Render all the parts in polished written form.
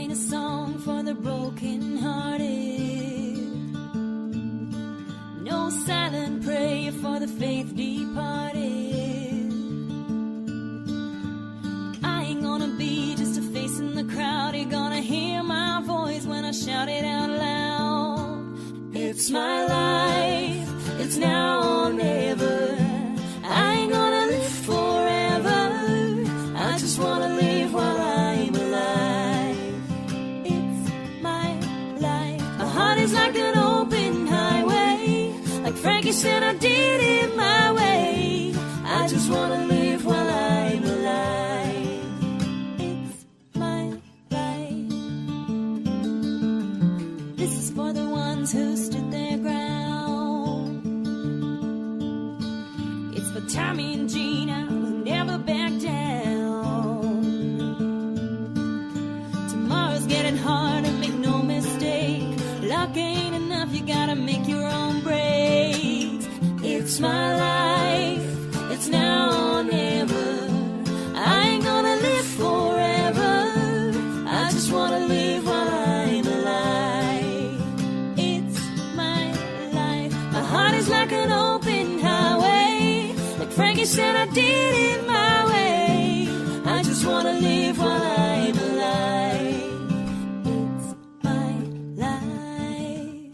ain't a song for the broken-hearted, no silent prayer for the faith departed. I ain't gonna be just a face in the crowd. You're gonna hear my voice when I shout it out loud. It's my life, it's now or never. I ain't gonna live forever, I just wanna live while I'm alive. It's my life. My heart is like an open highway, like Frankie said, I did it my way. I just wanna live while I'm alive. It's my life. This is for the ones who stood their ground. It's for Tommy and Gina who never back down. Tomorrow's getting harder, make no mistake. Luck ain't enough, you gotta make your own breaks. It's my life, it's now or never. I ain't gonna live forever, I just wanna live while I'm alive. It's my life. My heart is like an open highway, like Frankie said, I did it my way. I just wanna live while I'm alive. It's my life.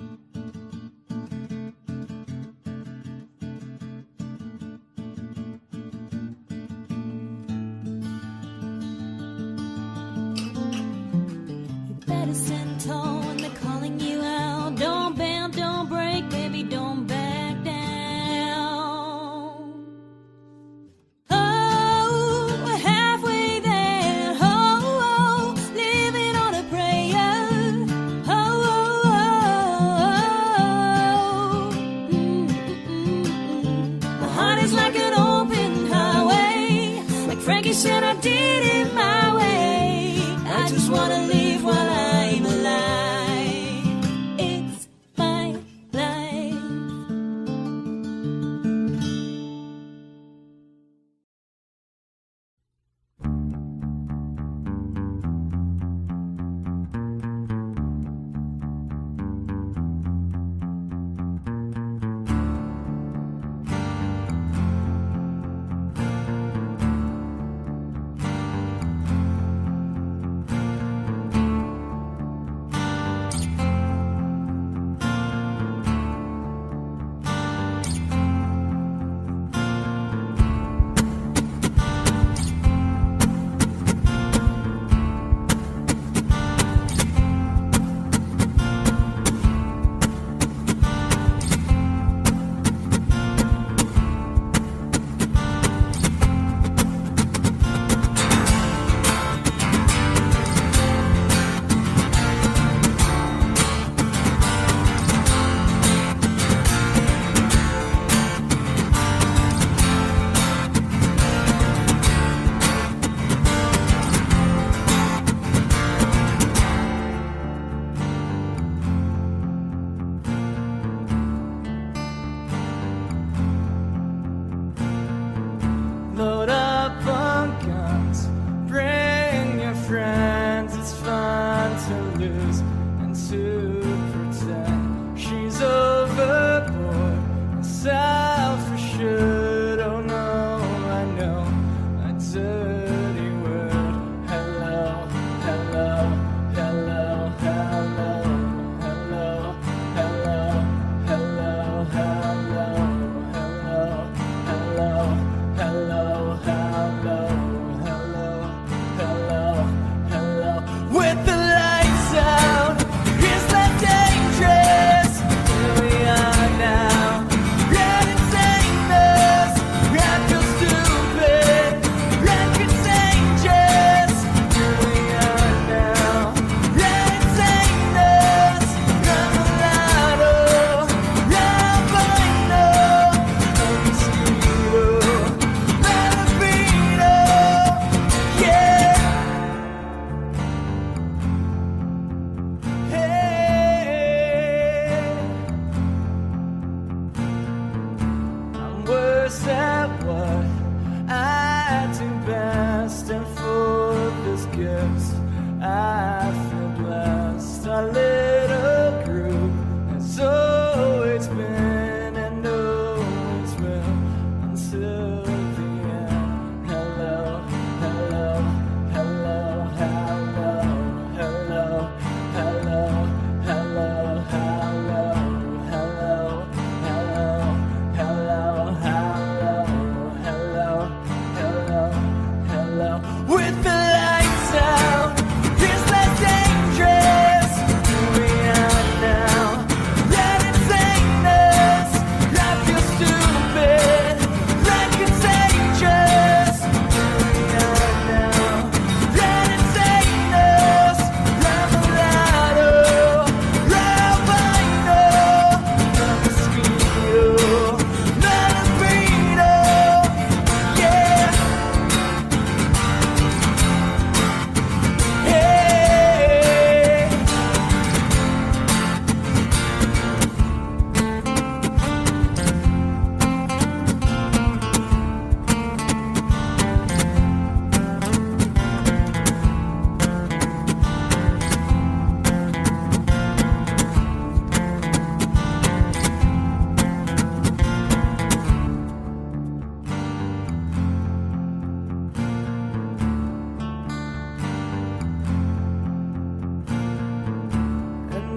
You better stand tall when they're calling you out. Don't bend, don't break, baby, don't back down. Oh, we're halfway there. Oh,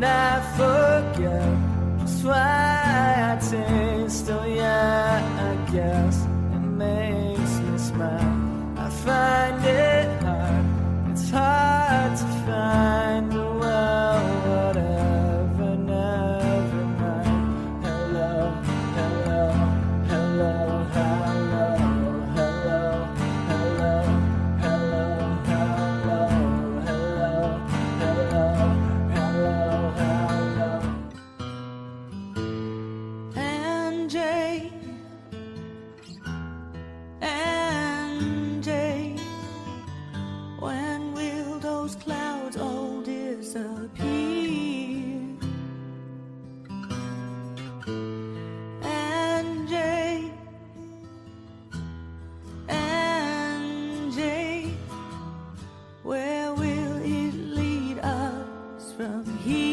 I forget just why I taste. Oh yeah, I guess it makes me smile. I find it hard, it's hard to find the well, whatever, never mind. Hello, hello, hello, hello, hello, hello, hello, hello, hello, hello, hello, hello. And Jay, when will those clouds all disappear? And Jay, where will it lead us from here?